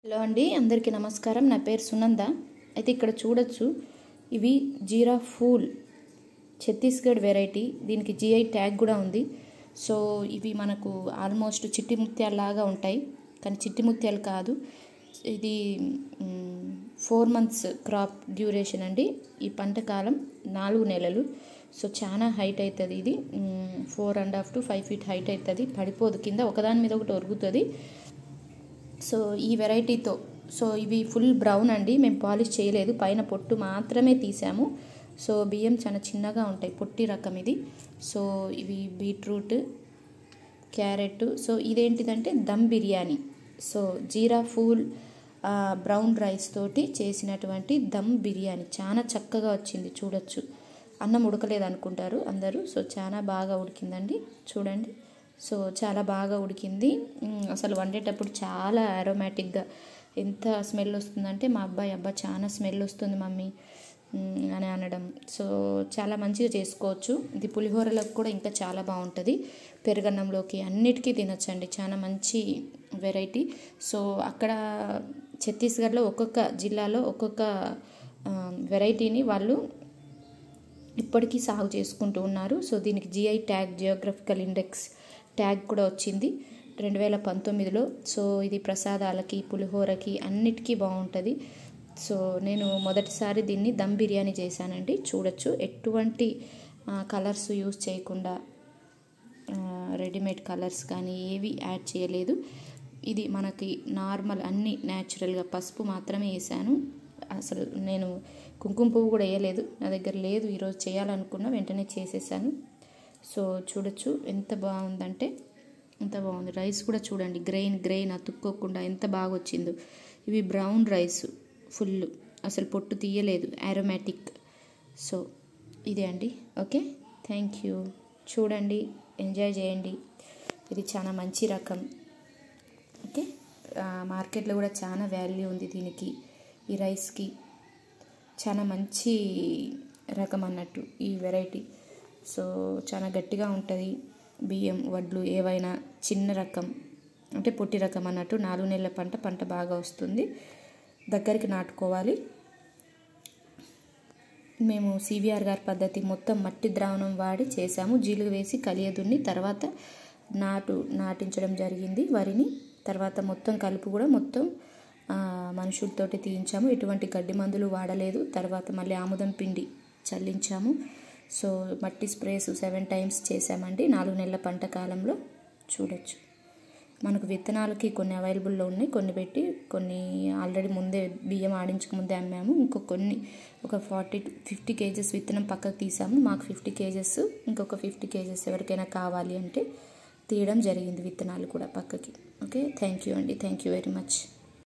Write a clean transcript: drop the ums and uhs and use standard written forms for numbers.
Hello అండి, అందరికీ నమస్కారం. నా పేరు సునంద. అయితే ఇక్కడ చూడొచ్చు, ఇవి జీరా ఫూల్ ఛత్తీస్గఢ్ వెరైటీ. దీనికి జిఐ ట్యాగ్ కూడా ఉంది. సో ఇవి మనకు ఆల్మోస్ట్ చిట్టి ముత్యాలలాగా ఉంటాయి, కానీ చిట్టి ముత్యాలు కాదు. ఇది 4 months క్రాప్ డ్యూరేషన్ అండి. ఈ పంట కాలం 4 నెలలు. సో చాలా హైట్ అవుతుంది. ఇది 4.5 to 5 feet హైట్ అవుతుంది. పడిపోదు, కింద ఒకదాని మీద ఒకటి ఒరుగుతుంది. సో ఈ వెరైటీతో ఇవి ఫుల్ బ్రౌన్ అండి. మేము పాలిష్ చేయలేదు, పైన పొట్టు మాత్రమే తీసాము. సో బియ్యం చాలా చిన్నగా ఉంటాయి, పొట్టి రకం ఇది. సో ఇవి బీట్రూట్, క్యారెట్. సో ఇదేంటిదంటే dum biryani. So Jeera Phool brown rice తోటి చేసినటువంటి దమ్ బిర్యానీ చాలా చక్కగా వచ్చింది. చూడొచ్చు, అన్నం ఉడకలేదు అనుకుంటారు అందరూ. సో చాలా బాగా ఉడికిందండి, చూడండి. సో చాలా బాగా ఉడికింది. అసలు వండేటప్పుడు చాలా అరోమాటిక్గా ఎంత స్మెల్ వస్తుందంటే మా అబ్బాయి చాలా స్మెల్ వస్తుంది మమ్మీ అని అనడం. సో చాలా మంచిగా చేసుకోవచ్చు. ఇది పులిహోరలకు కూడా ఇంకా చాలా బాగుంటుంది. పెరుగన్నంలోకి అన్నిటికీ తినొచ్చండి. చాలా మంచి వెరైటీ. సో అక్కడ ఛత్తీస్గఢ్లో ఒక్కొక్క జిల్లాలో ఒక్కొక్క వెరైటీని వాళ్ళు ఇప్పటికీ సాగు చేసుకుంటూ ఉన్నారు. సో దీనికి GI tag, geographical index tag కూడా వచ్చింది 2019లో. సో ఇది ప్రసాదాలకి, పులిహోరకి అన్నిటికీ బాగుంటుంది. సో నేను మొదటిసారి దీన్ని దమ్ బిర్యానీ చేశానండి. చూడొచ్చు, ఎటువంటి కలర్స్ యూజ్ చేయకుండా, రెడీమేడ్ కలర్స్ కానీ ఏవి యాడ్ చేయలేదు. ఇది మనకి నార్మల్, అన్నీ న్యాచురల్గా పసుపు మాత్రమే వేసాను. అసలు నేను కుంకుమ పువ్వు కూడా వేయలేదు, నా దగ్గర లేదు. ఈరోజు చేయాలనుకున్నా, వెంటనే చేసేసాను. సో చూడొచ్చు ఎంత బాగుందంటే ఎంత బాగుంది. రైస్ కూడా చూడండి, గ్రెయిన్ అతుక్కోకుండా ఎంత బాగా వచ్చిందో. ఇవి బ్రౌన్ రైస్ ఫుల్, అసలు పొట్టు తీయలేదు, అరోమాటిక్. సో ఇదే అండి. Okay, thank you. చూడండి, ఎంజాయ్ చేయండి. ఇది చాలా మంచి రకం. ఓకే, మార్కెట్లో కూడా చాలా వాల్యూ ఉంది దీనికి. ఈ రైస్కి చాలా మంచి రకం అన్నట్టు ఈ వెరైటీ. సో చాలా గట్టిగా ఉంటుంది. బియ్యం, వడ్లు ఏవైనా చిన్న రకం అంటే పొట్టి రకం అన్నట్టు. 4 నెలల పంట బాగా వస్తుంది. దగ్గరికి నాటుకోవాలి. మేము సివిఆర్ గారి పద్ధతి మొత్తం మట్టి ద్రావణం వాడి చేసాము. జీలుగు వేసి కలియదున్ని తర్వాత నాటించడం జరిగింది వరిని. తర్వాత మొత్తం కలుపు కూడా మొత్తం మనుషులతోటి తీయించాము. ఎటువంటి గడ్డి మందులు వాడలేదు. తర్వాత మళ్ళీ ఆముదం పిండి చల్లించాము. సో మట్టి స్ప్రేస్ 7 times చేసామండి 4 నెలల పంట కాలంలో. చూడొచ్చు, మనకు విత్తనాలకి కొన్ని అవైలబుల్లో ఉన్నాయి, కొన్ని పెట్టి, కొన్ని ఆల్రెడీ ముందే బియ్యం ఆడించక ముందే అమ్మాము. ఒక 40 to 50 kgs విత్తనం పక్కకు తీసాము. మాకు 50 kgs, ఇంకొక 50 kgs ఎవరికైనా కావాలి అంటే తీయడం జరిగింది విత్తనాలు కూడా పక్కకి. ఓకే, థ్యాంక్ యూ అండి. Thank you very much.